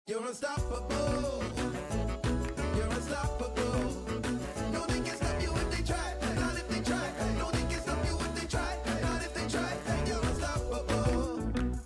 You're unstoppable. You're unstoppable. No, they can stop you if they try. Not if they try. No, they can stop you if they try. Not if they try. You're unstoppable.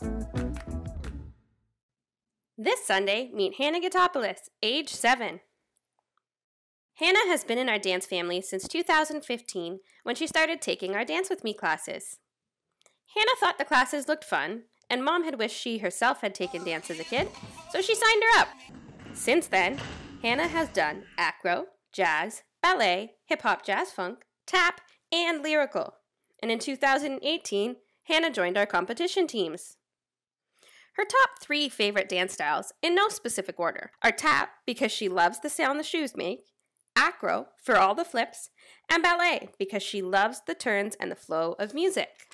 This Sunday, meet Hannah Gatopoulos, age 7. Hannah has been in our dance family since 2015 when she started taking our Dance With Me classes. Hannah thought the classes looked fun, and Mom had wished she herself had taken dance as a kid, so she signed her up. Since then, Hannah has done acro, jazz, ballet, hip-hop jazz funk, tap, and lyrical. And in 2018, Hannah joined our competition teams. Her top 3 favorite dance styles, in no specific order, are tap because she loves the sound the shoes make, acro for all the flips, and ballet because she loves the turns and the flow of music.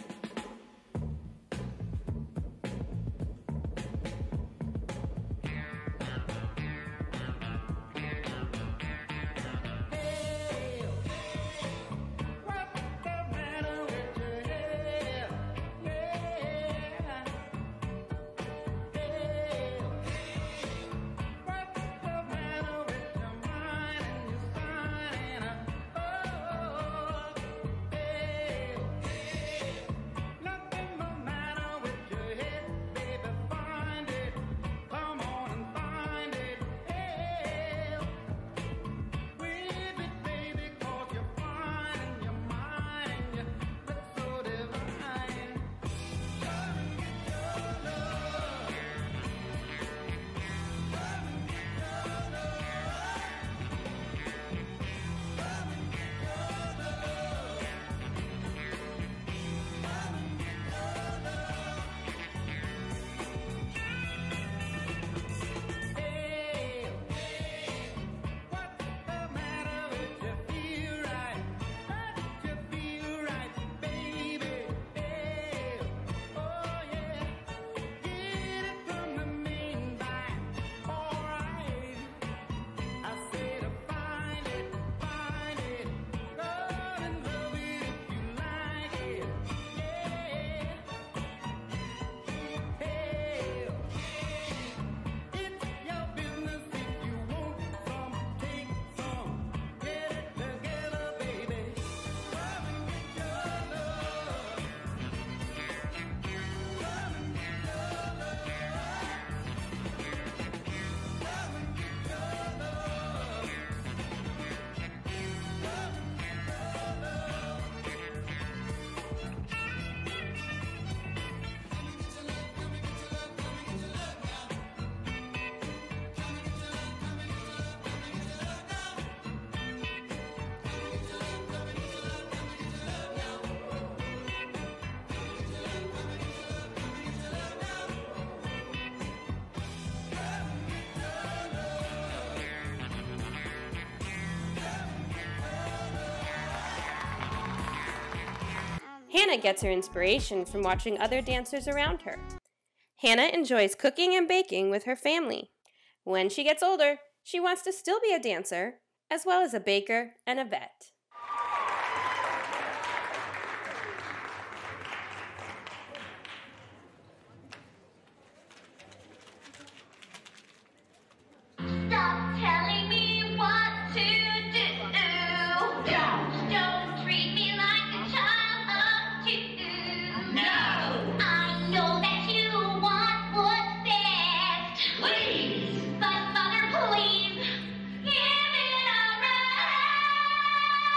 Hannah gets her inspiration from watching other dancers around her. Hannah enjoys cooking and baking with her family. When she gets older, she wants to still be a dancer, as well as a baker and a vet. Stop telling me what to do. Don't treat me like a child of 2. No. I know that you want what's best. Please. But mother, please, give it a rest.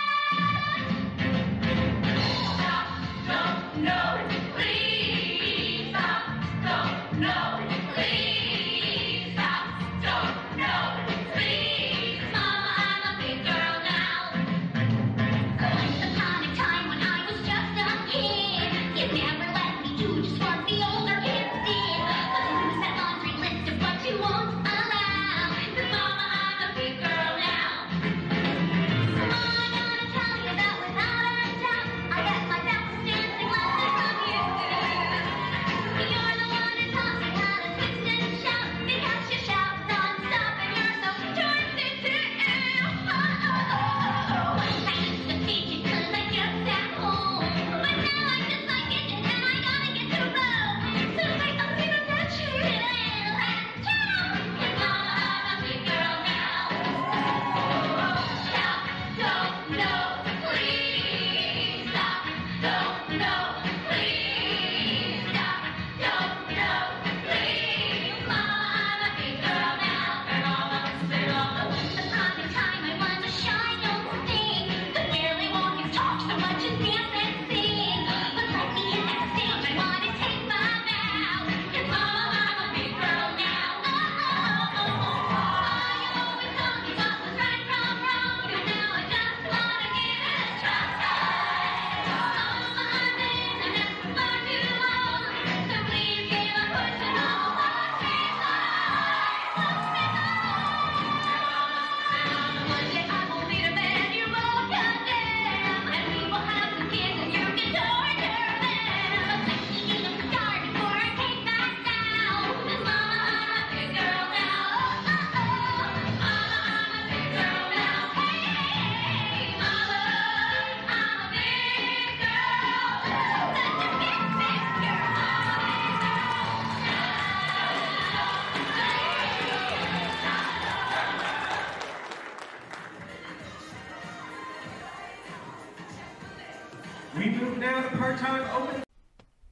we move now to part-time open.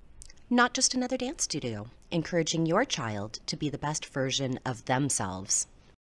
Not just another dance studio, encouraging your child to be the best version of themselves.